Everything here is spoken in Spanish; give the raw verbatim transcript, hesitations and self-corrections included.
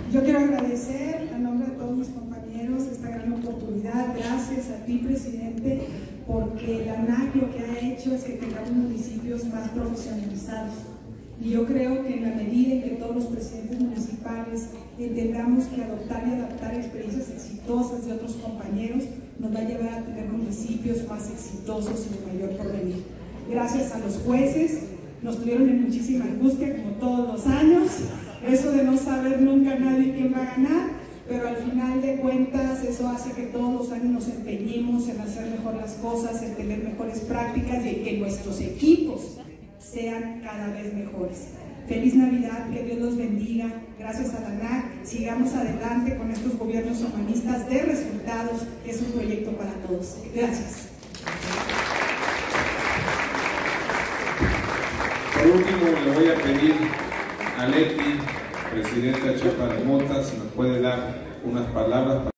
Yo quiero agradecer a nombre de todos mis compañeros esta gran oportunidad. Gracias a ti, presidente, porque la A N A C lo que ha hecho es que tengamos municipios más profesionalizados. Y yo creo que en la medida en que todos los presidentes municipales entendamos que adoptar y adaptar experiencias exitosas de otros compañeros nos va a llevar a tener municipios más exitosos y de mayor porvenir. Gracias a los jueces, nos tuvieron en muchísima angustia como todos los años, eso de no saber nunca nadie quién va a ganar, pero al final de cuentas eso hace que todos los años nos empeñemos en hacer mejor las cosas, en tener mejores prácticas y en que nuestros equipos sean cada vez mejores. Feliz Navidad, que Dios los bendiga, gracias a la A N A C, sigamos adelante con estos gobiernos humanistas de resultados, que es un proyecto para todos. Gracias. Por último, le voy a pedir a Leti, presidenta Chiapa de Mota, si nos puede dar unas palabras.